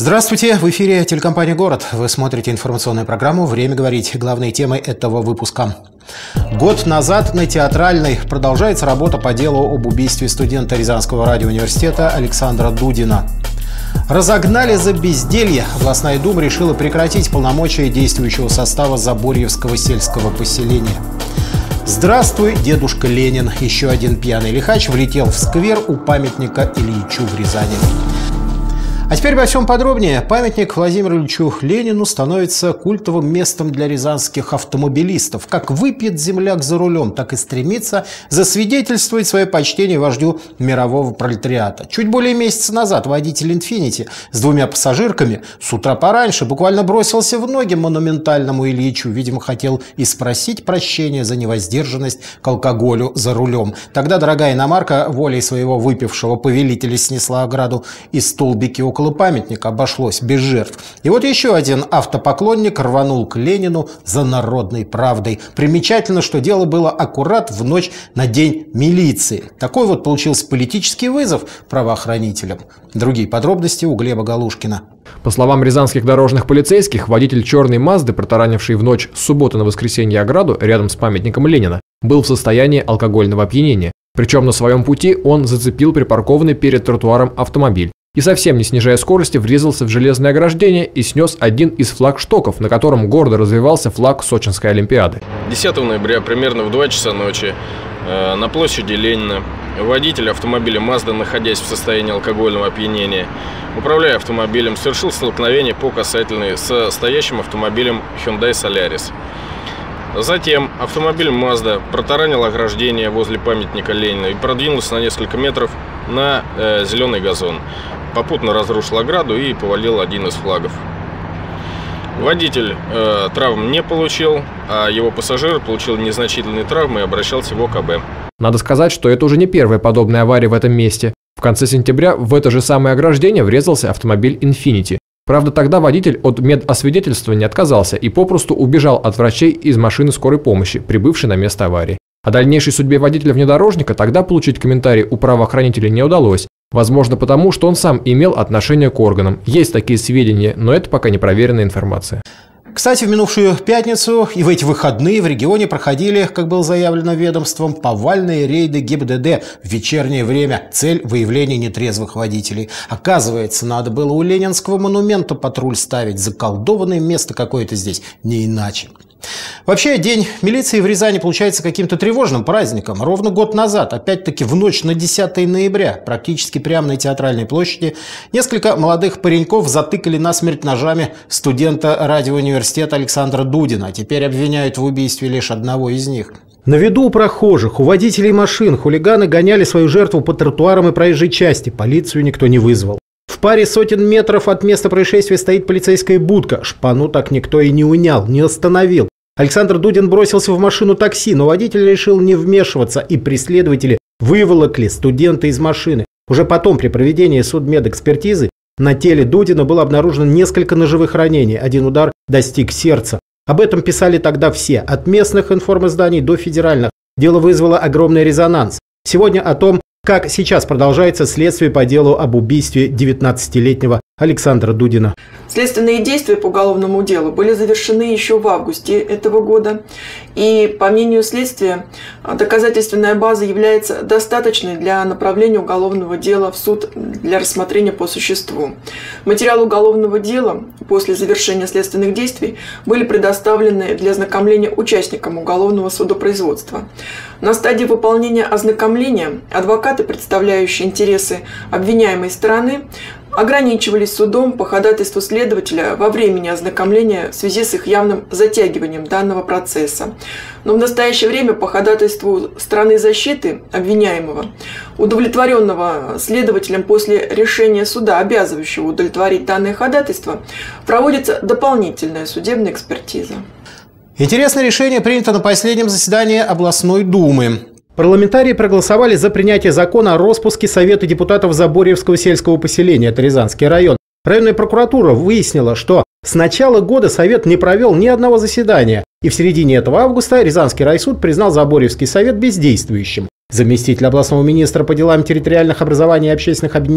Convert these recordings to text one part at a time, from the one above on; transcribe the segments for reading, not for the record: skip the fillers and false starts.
Здравствуйте! В эфире телекомпания «Город». Вы смотрите информационную программу «Время говорить». Главной темой этого выпуска. Год назад на Театральной продолжается работа по делу об убийстве студента Рязанского радиоуниверситета Александра Дудина. Разогнали за безделье. Областная дума решила прекратить полномочия действующего состава Заборьевского сельского поселения. Здравствуй, дедушка Ленин. Еще один пьяный лихач влетел в сквер у памятника Ильичу в Рязани. А теперь обо всем подробнее. Памятник Владимиру Ильичу Ленину становится культовым местом для рязанских автомобилистов. Как выпьет земляк за рулем, так и стремится засвидетельствовать свое почтение вождю мирового пролетариата. Чуть более месяца назад водитель «Инфинити» с двумя пассажирками с утра пораньше буквально бросился в ноги монументальному Ильичу. Видимо, хотел и спросить прощения за невоздержанность к алкоголю за рулем. Тогда дорогая иномарка волей своего выпившего повелителя снесла ограду и столбики около памятника, обошлось без жертв. И вот еще один автопоклонник рванул к Ленину за народной правдой. Примечательно, что дело было аккурат в ночь на День милиции. Такой вот получился политический вызов правоохранителям. Другие подробности у Глеба Галушкина. По словам рязанских дорожных полицейских, водитель черной «Мазды», протаранивший в ночь с субботы на воскресенье ограду рядом с памятником Ленина, был в состоянии алкогольного опьянения. Причем на своем пути он зацепил припаркованный перед тротуаром автомобиль и, совсем не снижая скорости, врезался в железное ограждение и снес один из флагштоков, на котором гордо развивался флаг Сочинской Олимпиады. 10 ноября примерно в 2 часа ночи на площади Ленина водитель автомобиля «Мазда», находясь в состоянии алкогольного опьянения, управляя автомобилем, совершил столкновение по касательной со стоящим автомобилем Hyundai Solaris. Затем автомобиль «Мазда» протаранил ограждение возле памятника Ленина и продвинулся на несколько метров на зеленый газон. Попутно разрушил ограду и повалил один из флагов. Водитель травм не получил, а его пассажир получил незначительные травмы и обращался в ОКБ. Надо сказать, что это уже не первая подобная авария в этом месте. В конце сентября в это же самое ограждение врезался автомобиль «Инфинити». Правда, тогда водитель от медосвидетельствования отказался и попросту убежал от врачей из машины скорой помощи, прибывшей на место аварии. О дальнейшей судьбе водителя-внедорожника тогда получить комментарий у правоохранителей не удалось. Возможно, потому что он сам имел отношение к органам. Есть такие сведения, но это пока не проверенная информация. Кстати, в минувшую пятницу и в эти выходные в регионе проходили, как было заявлено ведомством, повальные рейды ГИБДД в вечернее время. Цель – выявление нетрезвых водителей. Оказывается, надо было у Ленинского монумента патруль ставить. Заколдованное место какое-то здесь, не иначе. Вообще, День милиции в Рязани получается каким-то тревожным праздником. Ровно год назад, опять-таки в ночь на 10 ноября, практически прямо на Театральной площади, несколько молодых пареньков затыкали насмерть ножами студента радиоуниверситета Александра Дудина. А теперь обвиняют в убийстве лишь одного из них. На виду у прохожих, у водителей машин хулиганы гоняли свою жертву по тротуарам и проезжей части. Полицию никто не вызвал. В паре сотен метров от места происшествия стоит полицейская будка. Шпану так никто и не унял, не остановил. Александр Дудин бросился в машину такси, но водитель решил не вмешиваться, и преследователи выволокли студента из машины. Уже потом, при проведении судмедэкспертизы, на теле Дудина было обнаружено несколько ножевых ранений. Один удар достиг сердца. Об этом писали тогда все, от местных информизданий до федеральных. Дело вызвало огромный резонанс. Сегодня о том, как сейчас продолжается следствие по делу об убийстве 19-летнего Александра Дудина. Следственные действия по уголовному делу были завершены еще в августе этого года. И, по мнению следствия, доказательственная база является достаточной для направления уголовного дела в суд для рассмотрения по существу. Материалы уголовного дела после завершения следственных действий были предоставлены для ознакомления участникам уголовного судопроизводства. На стадии выполнения ознакомления адвокаты, представляющие интересы обвиняемой стороны, ограничивались судом по ходатайству следователя во времени ознакомления в связи с их явным затягиванием данного процесса. Но в настоящее время по ходатайству стороны защиты обвиняемого, удовлетворенного следователем после решения суда, обязывающего удовлетворить данное ходатайство, проводится дополнительная судебная экспертиза. Интересное решение принято на последнем заседании областной думы. Парламентарии проголосовали за принятие закона о распуске Совета депутатов Заборьевского сельского поселения, это Рязанский район. Районная прокуратура выяснила, что с начала года Совет не провел ни одного заседания, и в середине этого августа Рязанский райсуд признал Заборьевский совет бездействующим. Заместитель областного министра по делам территориальных образований и общественных объединений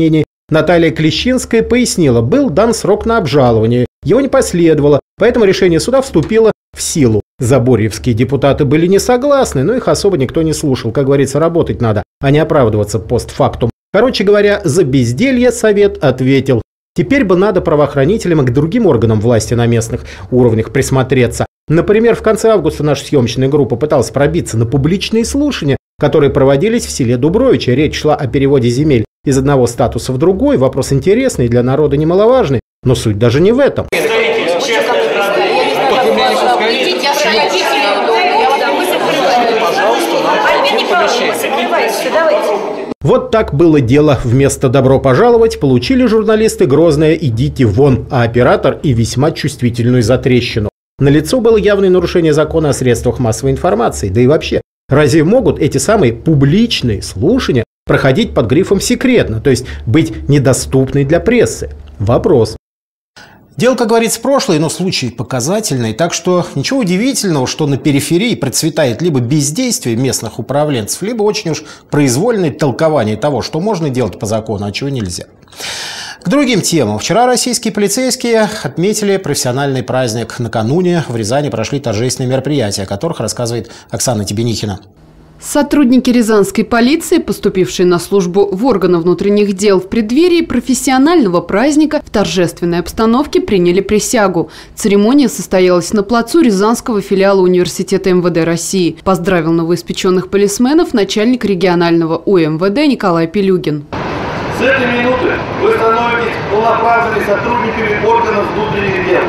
Наталья Клещинская пояснила, был дан срок на обжалование, его не последовало, поэтому решение суда вступило в силу. Заборьевские депутаты были не согласны, но их особо никто не слушал. Как говорится, работать надо, а не оправдываться постфактум. Короче говоря, за безделье совет ответил. Теперь бы надо правоохранителям и к другим органам власти на местных уровнях присмотреться. Например, в конце августа наша съемочная группа пыталась пробиться на публичные слушания, которые проводились в селе Дубровичи. Речь шла о переводе земель из одного статуса в другой. Вопрос интересный, для народа немаловажный, но суть даже не в этом. Вот так было дело. Вместо «добро пожаловать» получили журналисты грозное «идите вон», а оператор и весьма чувствительную затрещину. Налицо было явное нарушение закона о средствах массовой информации. Да и вообще, разве могут эти самые публичные слушания проходить под грифом «секретно», то есть быть недоступны для прессы? Вопрос. Дело, как говорится, прошлое, но случай показательный, так что ничего удивительного, что на периферии процветает либо бездействие местных управленцев, либо очень уж произвольное толкование того, что можно делать по закону, а чего нельзя. К другим темам. Вчера российские полицейские отметили профессиональный праздник. Накануне в Рязани прошли торжественные мероприятия, о которых рассказывает Оксана Тебенихина. Сотрудники рязанской полиции, поступившие на службу в органы внутренних дел в преддверии профессионального праздника, в торжественной обстановке приняли присягу. Церемония состоялась на плацу Рязанского филиала Университета МВД России. Поздравил новоиспеченных полисменов начальник регионального УМВД Николай Пелюгин. С этой минуты вы становитесь полноправными сотрудниками органов внутренних дел.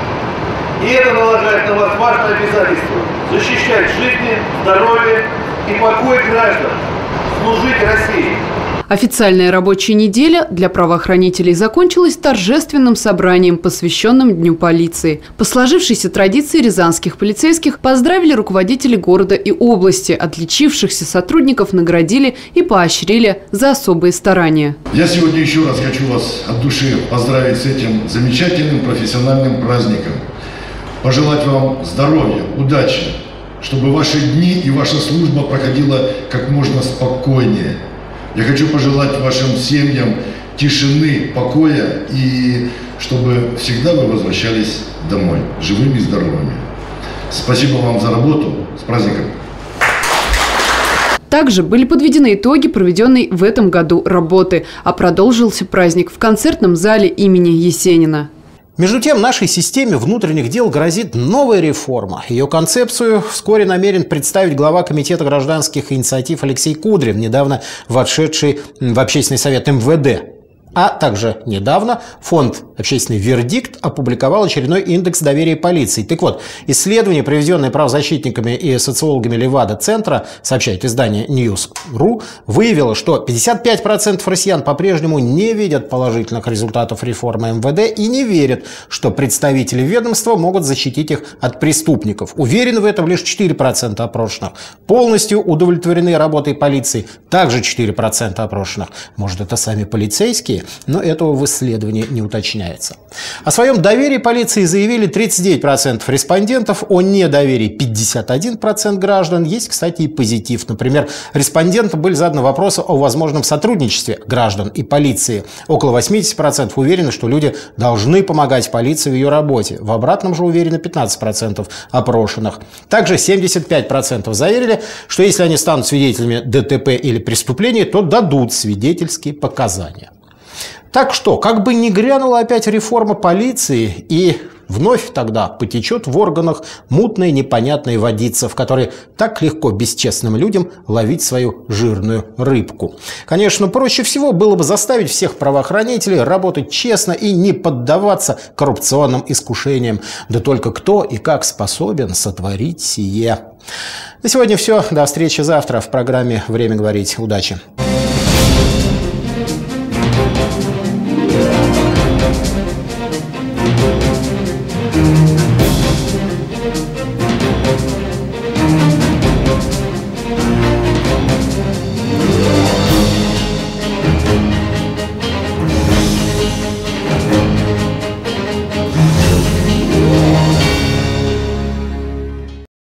И это налагает на вас важное обязательство – защищать жизни, здоровье и покой граждан, служить России. Официальная рабочая неделя для правоохранителей закончилась торжественным собранием, посвященным Дню полиции. По сложившейся традиции рязанских полицейских поздравили руководители города и области. Отличившихся сотрудников наградили и поощрили за особые старания. Я сегодня еще раз хочу вас от души поздравить с этим замечательным профессиональным праздником. Пожелать вам здоровья, удачи, чтобы ваши дни и ваша служба проходила как можно спокойнее. Я хочу пожелать вашим семьям тишины, покоя и чтобы всегда вы возвращались домой живыми и здоровыми. Спасибо вам за работу. С праздником! Также были подведены итоги проведенной в этом году работы, а продолжился праздник в концертном зале имени Есенина. Между тем, нашей системе внутренних дел грозит новая реформа. Ее концепцию вскоре намерен представить глава Комитета гражданских инициатив Алексей Кудрин, недавно вошедший в Общественный совет МВД. А также недавно фонд «Общественный вердикт» опубликовал очередной индекс доверия полиции. Так вот, исследование, проведенное правозащитниками и социологами Левада-центра, сообщает издание News.ru, выявило, что 55% россиян по-прежнему не видят положительных результатов реформы МВД и не верят, что представители ведомства могут защитить их от преступников. Уверены в этом лишь 4% опрошенных. Полностью удовлетворены работой полиции также 4% опрошенных. Может, это сами полицейские? Но этого в исследовании не уточняется. О своем доверии полиции заявили 39% респондентов, о недоверии 51% граждан. Есть, кстати, и позитив. Например, респондентам были заданы вопросы о возможном сотрудничестве граждан и полиции. Около 80% уверены, что люди должны помогать полиции в ее работе. В обратном же уверены 15% опрошенных. Также 75% заверили, что если они станут свидетелями ДТП или преступления, то дадут свидетельские показания. Так что, как бы ни грянула опять реформа полиции, и вновь тогда потечет в органах мутная непонятная водица, в которой так легко бесчестным людям ловить свою жирную рыбку. Конечно, проще всего было бы заставить всех правоохранителей работать честно и не поддаваться коррупционным искушениям. Да только кто и как способен сотворить сие? На сегодня все. До встречи завтра в программе «Время говорить». Удачи!